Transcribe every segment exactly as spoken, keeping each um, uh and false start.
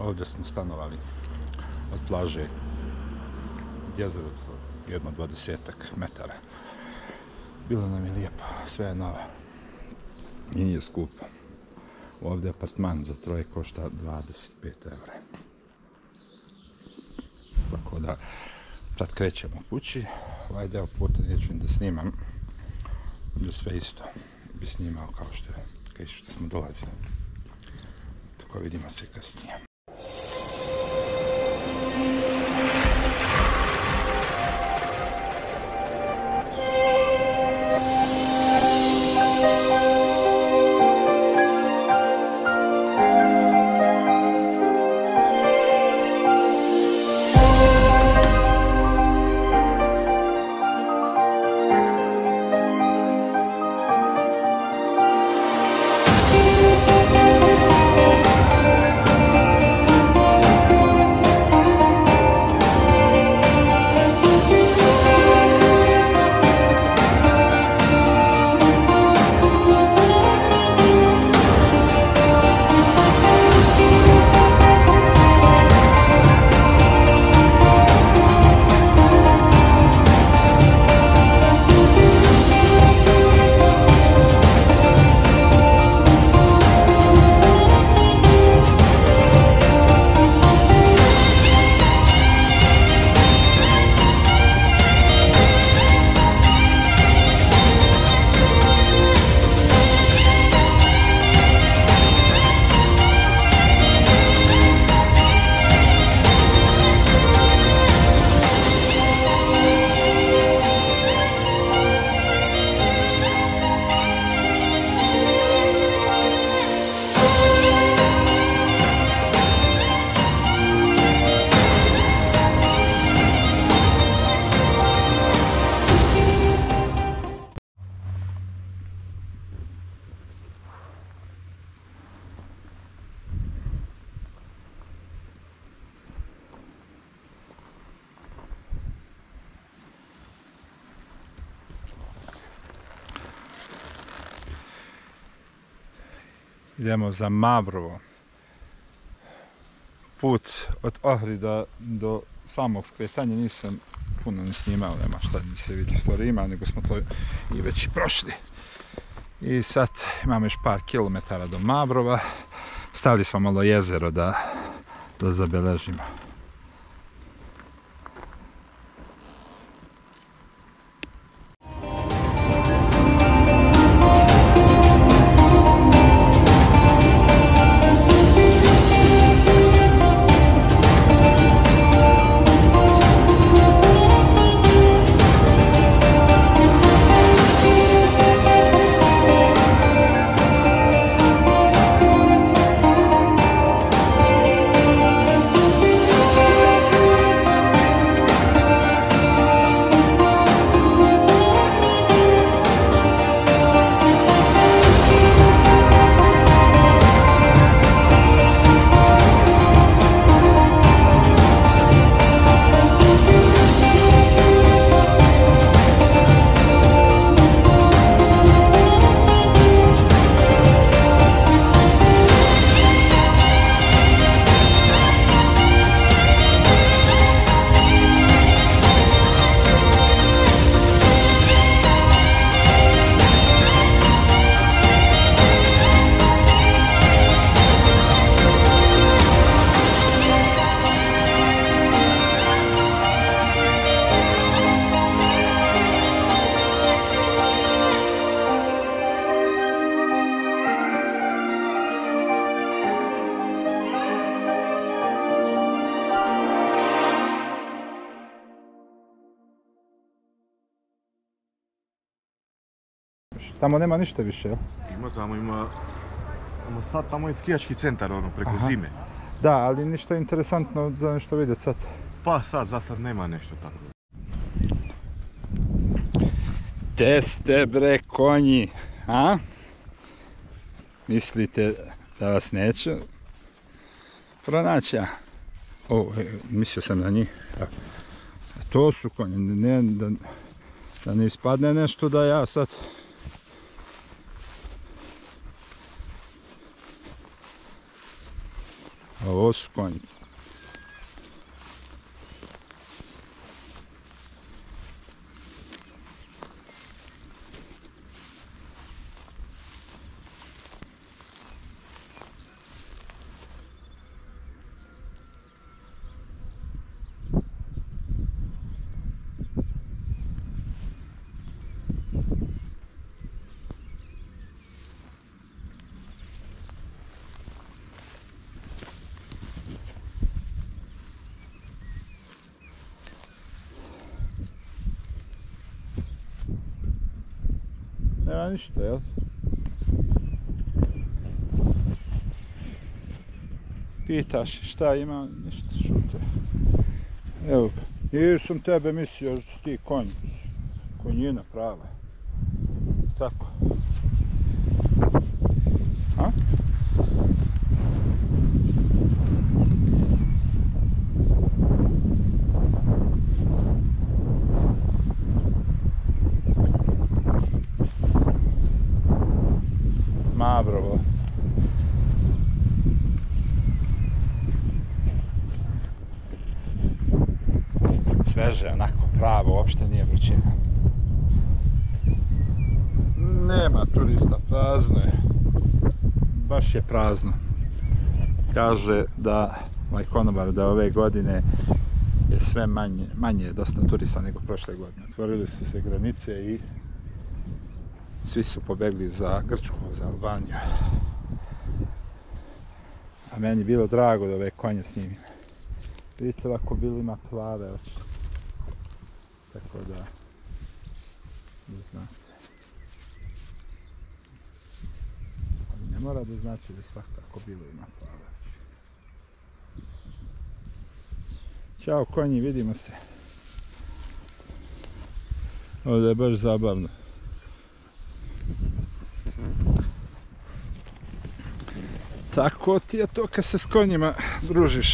Ovdje smo stanovali od plaže od jezera jedno dvadesetak metara. Bilo nam je lijepo, sve je novo i nije skupo. Ovdje apartman za troje košta dvadeset pet eura. Tako da sad krećemo kući. Ovaj deo puta neću da snimam, jer sve isto bi snimao kao što, kao što smo dolazili. Tako vidimo se kasnije. Idemo za Mavrovo. Put od Ohrida do samog skretanja nisam puno ni snimao, nema šta ni se vidi stvari ima, nego smo to i već prošli. I sad imamo još par kilometara do Mavrova. Stavili smo malo jezero da, da zabeležimo. Tamo nema ništa više, jel? Ima tamo, ima... Tamo sad, tamo je skijaški centar, ono, preko Aha. zime. Da, ali ništa interesantno za nešto vidjeti sad. Pa sad, za sad nema nešto tako. Teste bre konji, a? Mislite da vas neću pronaći ja? O, mislio sam na njih. To su konji, ne, da, da ne ispadne nešto da ja sad... A ovo su konji. Nema ništa, jel? Pitaš šta ima, ništa, šute. Evo ga. I sam tebe mislio da su ti konji. Konjina prava. Tako. A? Mavrovo. Sveže, onako, pravo, uopšte nije vrućina. Nema turista, prazno je. Baš je prazno. Kaže da, ovaj konobar, da ove godine je sve manje, manje je dosta turista nego prošle godine. Otvorili su se granice i svi su pobegli za Grčku, za Albaniju. A meni je bilo drago da ove konje snimim. Vidite ovako bilo ima plave oči. Tako da, da znate. Ali ne mora da znači da svakako bilo ima plave oči. Ćao konji, vidimo se. Ovdje je baš zabavno. Tako ti je to kad se s konjima družiš.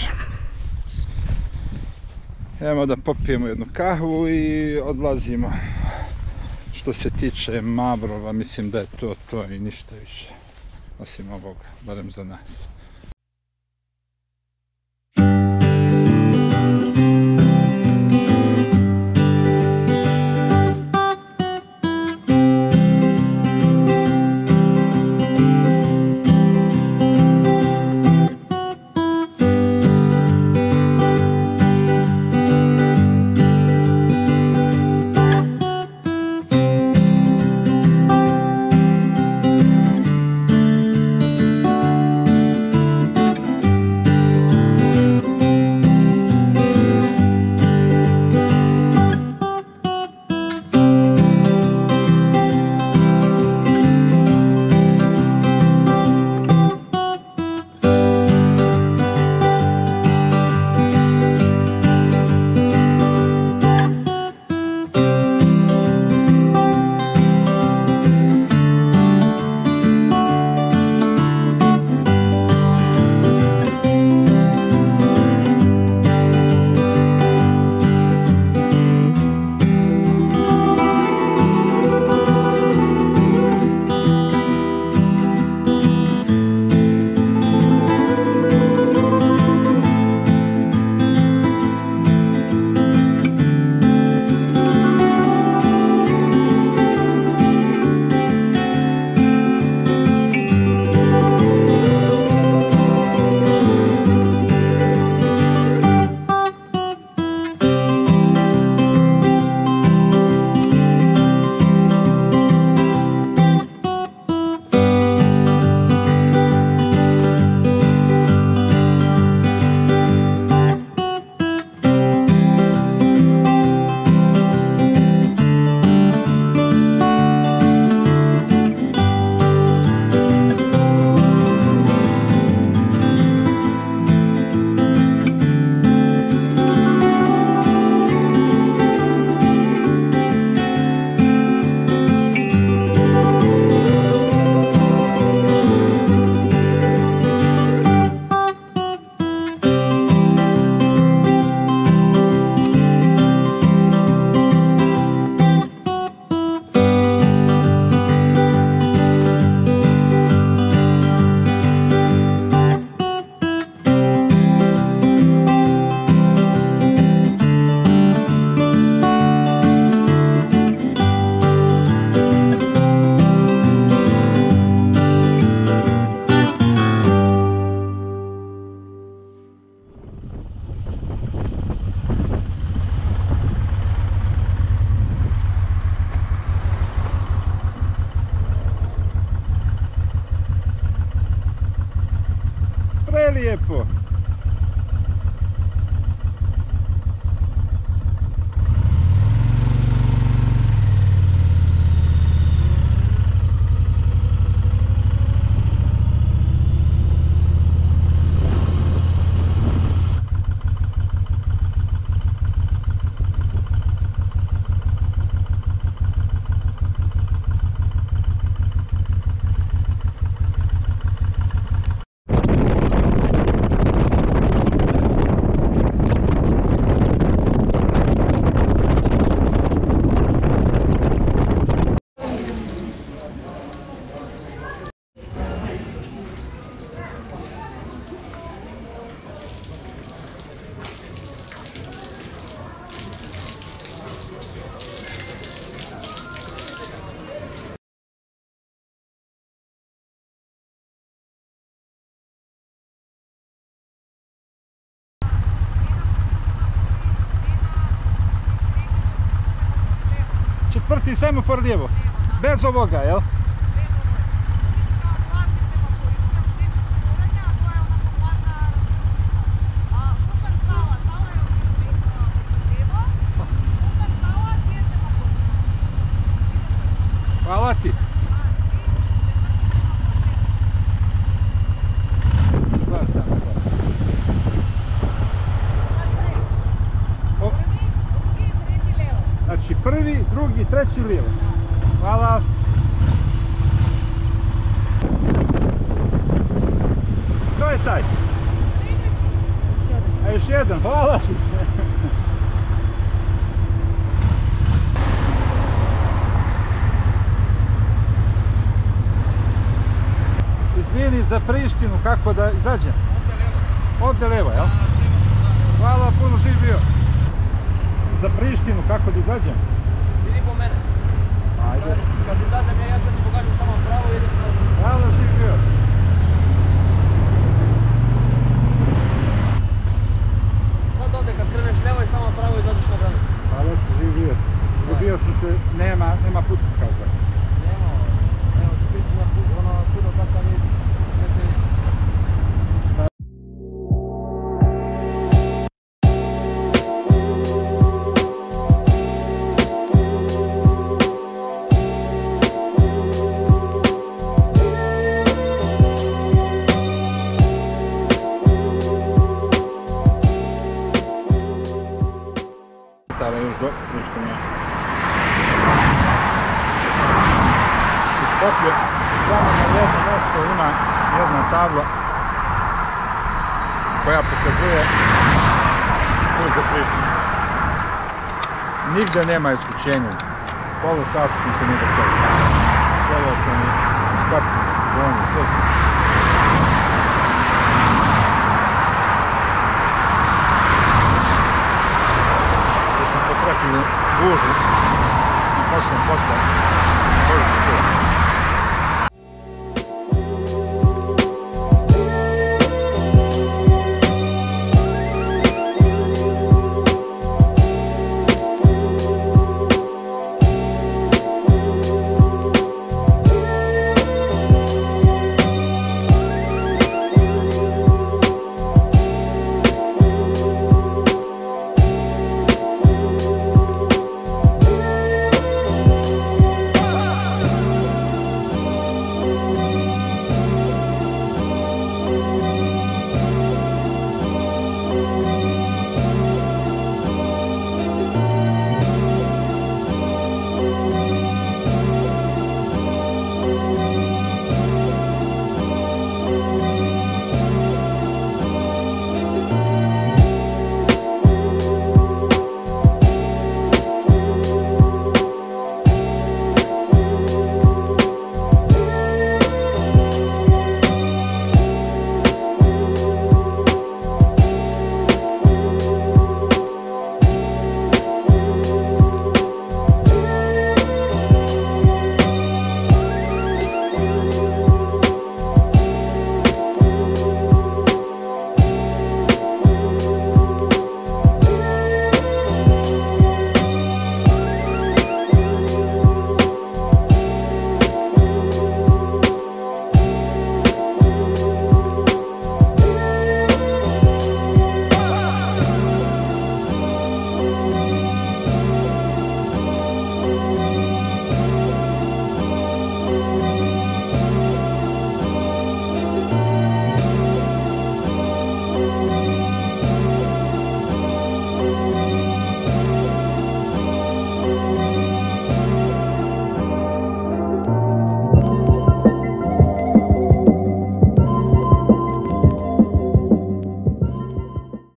Idemo da popijemo jednu kahvu i odlazimo. Što se tiče Mavrova, mislim da je to to i ništa više. Osim ovoga, barem za nas. lijepo. Četvrti semafor lijevo. Bez ovoga, jel? Hvala ti. Dva semafora. Znači prvi, drugi, treći lijevo. Hvala. To je taj. A još jedan, hvala. Izvini za Prištinu, kako da izađem? Ovdje levo, jel? Hvala, puno živ bio. Za Prištinu, kako da izađem? Idi po mene. Ajde. Kad izađem ja, ja ću ti pokažem samo pravo i ideš na... Hvala, živ bio. Sad ovdje kad kreneš lijevo i samo pravo izađeš na granicu. Hvala ti, živ bio. Zgubio sam se, nema, nema putnika ovdje. Nema, evo ti piši na put, ono, puno kad sam vidim. Gdje se vidi. Tara još do Prištine. U Skoplju samo na jedno mjesto ima jedna tabla koja pokazuje put za Prištinu. Nigde nema isključenja. Polo sata smo se nigde htjeli. Gledao sam i Skoplju, Donju, sve. Gužu i poslom posla.